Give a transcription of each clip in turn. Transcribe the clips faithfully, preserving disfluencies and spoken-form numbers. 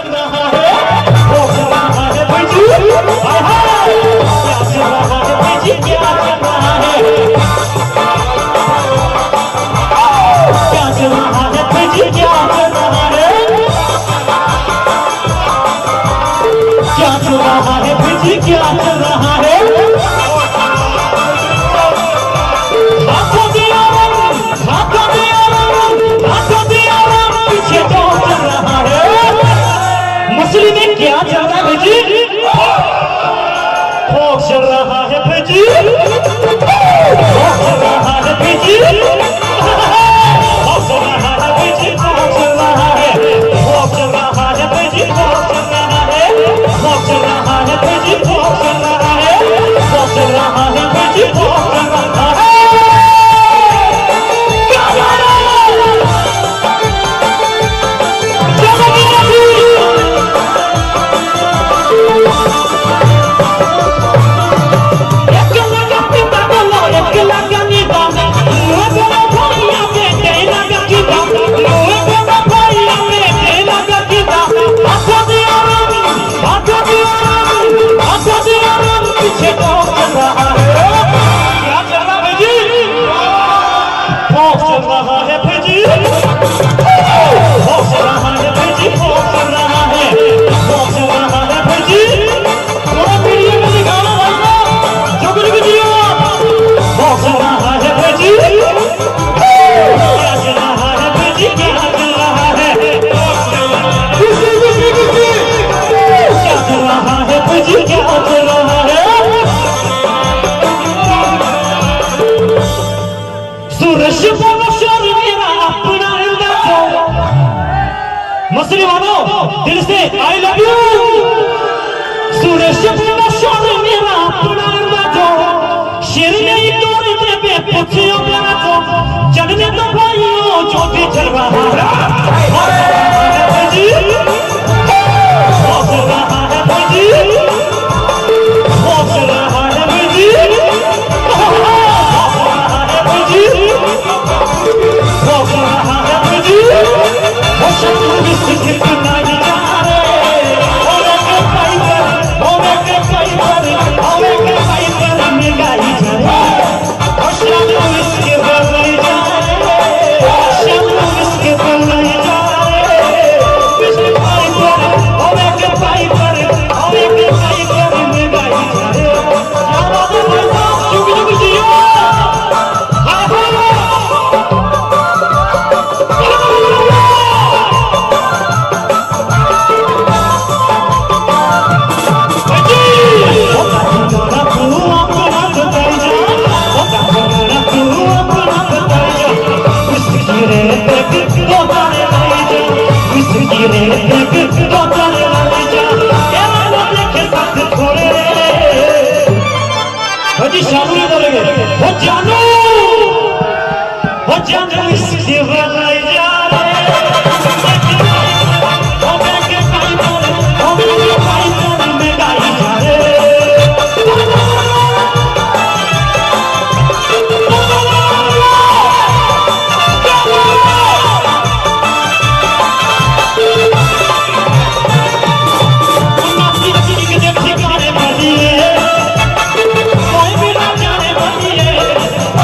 रहा है वो चल रहा है भेजी क्या चल रहा है भेजी क्या चल रहा है क्या चल रहा है भेजी क्या चल रहा है क्या चल रहा है भेजी क्या चल रहा है हाथों दिया हाथों दिया हाथों दिया पीछे तो चल रहा है मछली में क्या चल रहा है भेजी भोग चल रहा है भेजी भोग चल रहा है भेजी भोग चल रहा है भेजी भोग चल रहा है भोग चल रहा है भेजी भोग चल रहा है भोग चल रहा है भेजी भोग चल रहा है भोग चल रहा है भेजी भोग चल रहा है मछली वालों दिल से आई लव यू सुरेश मेरा अपना जो शेर नहीं तोड़ने पे पूछियो मेरा जो चलने तो भाइयों जो भी चल रहा है जी चल रहा है जी चल रहा है जी चल रहा है जी कितना ही जा रहे होने के पाई पर होने के पाई पर होने के पाई पर निगाही जा रहे शाम इसके पर नहीं जा रहे शाम इसके पर नहीं जा रहे इसके पाई पर होने के पाई पर होने के पाई पर निगाही जा रहे जाना तो भाई चुप चुप जियो हाय शामिल करेंगे वो जानो वो जानो इसके बनाए जा रहे होने के पाई पर होने के पाई पर में गाई जा रहे ठिकाने बनी है कोई भी ना जाने बनी है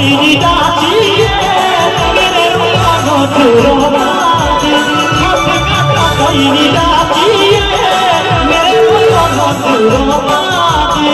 कोई जाची मेरे मनो तुरबाजी हाथ काटा कोई जाची मेरे मनो तुरबाजी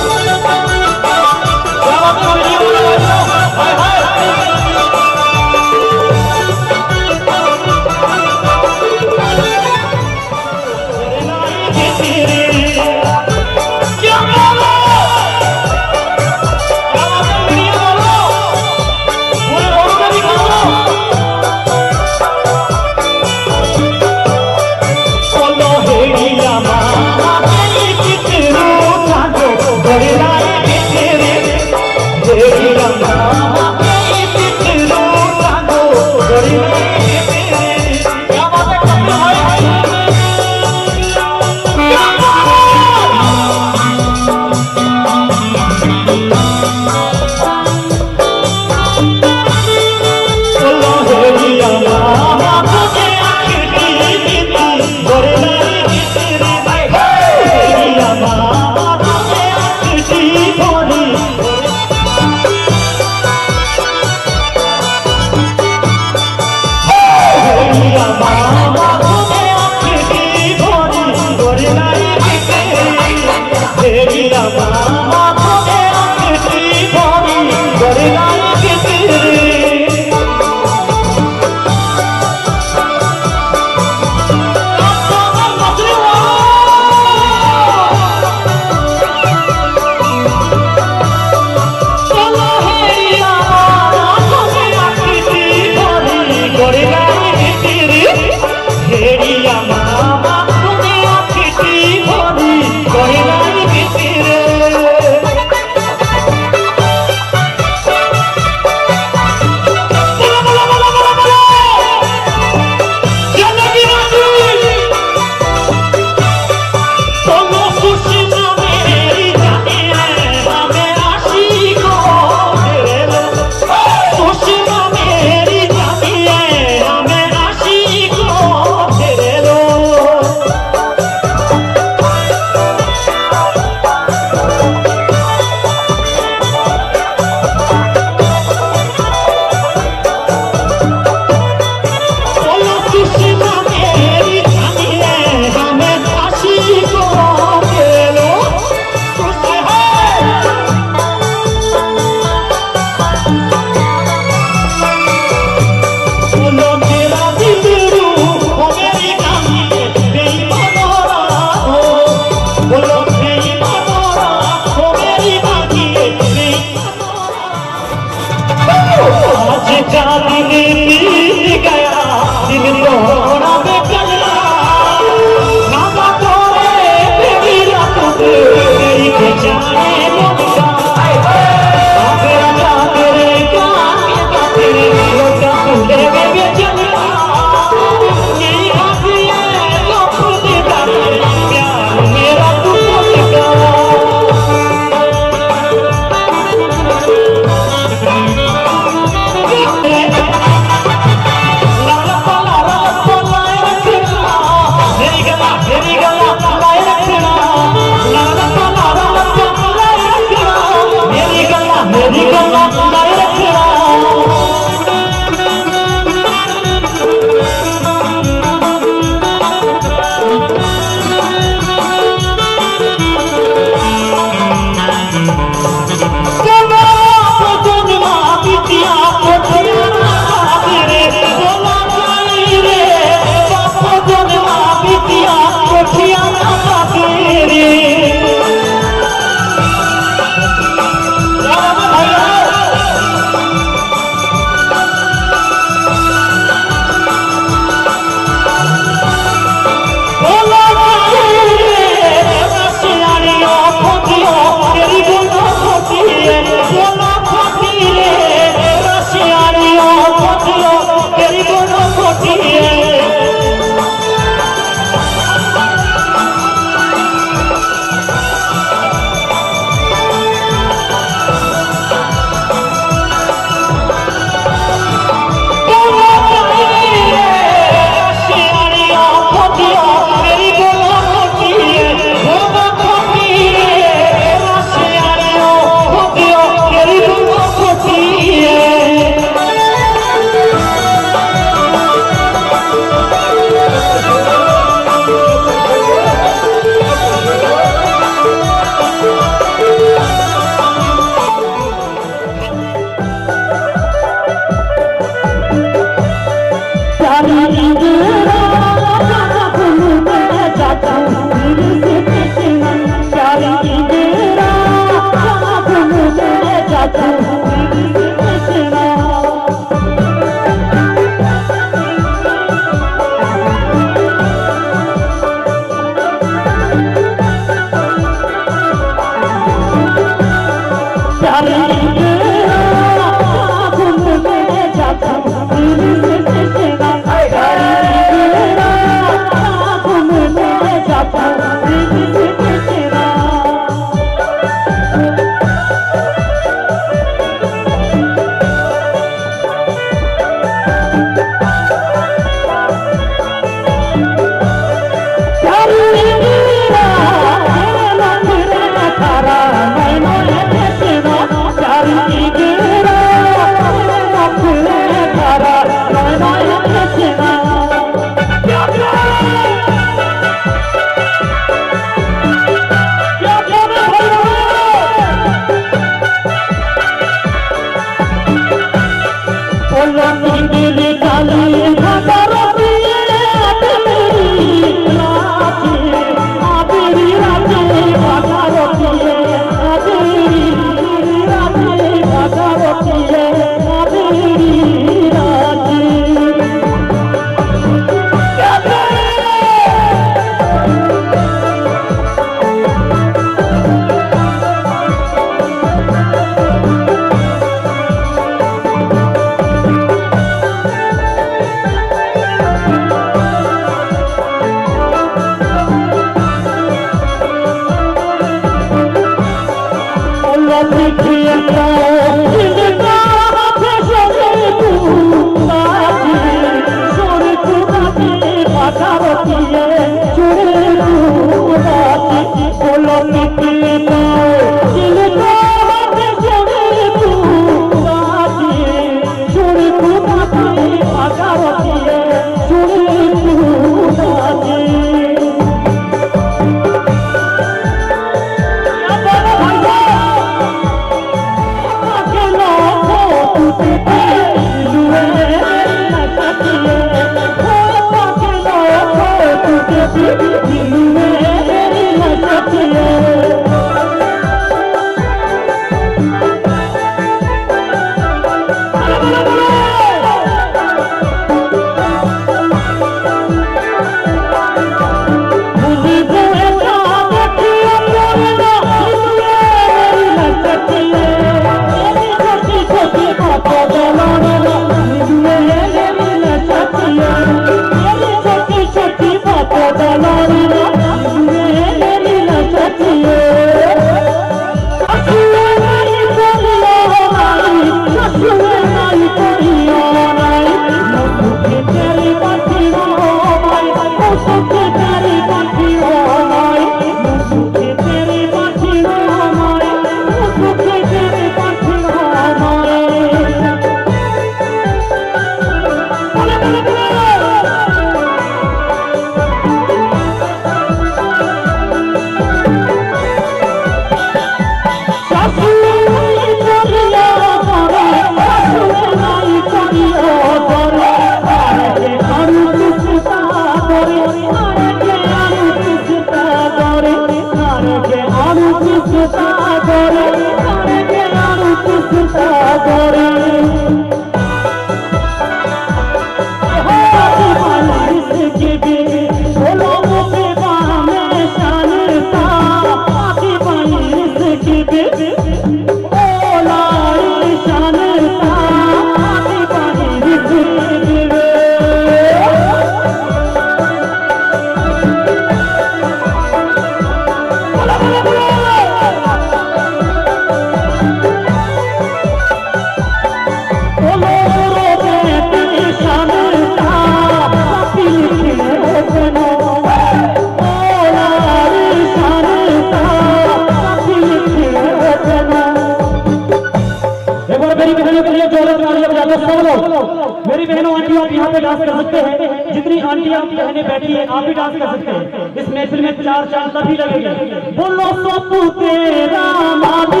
मेरी बहनों आंटियों आप यहाँ पे डांस कर सकते हैं, जितनी आंटी आप बहनें बैठी है आप भी डांस कर सकते हैं। इस महफिल में चार चांद तभी लगेंगे। बोलो सोपू तेरा माली